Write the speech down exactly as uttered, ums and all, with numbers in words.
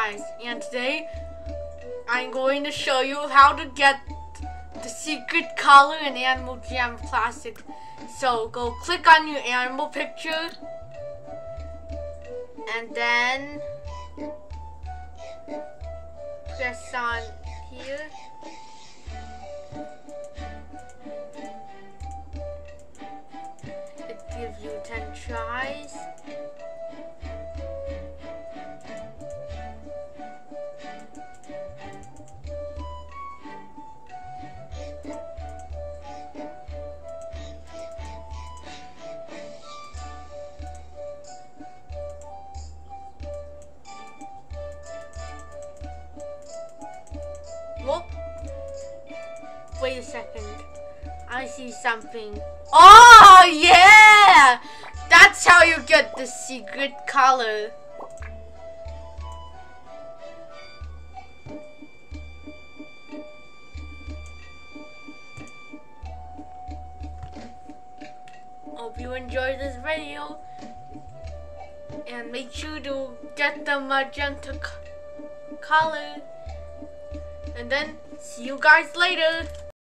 guys, and today I'm going to show you how to get the secret color in Animal Jam Classic. So go click on your animal picture and then press on here. It gives you ten tries. Whoop. Wait a second. I see something. Oh yeah! That's how you get the secret color. Hope you enjoyed this video. And make sure to get the magenta color. And then see you guys later.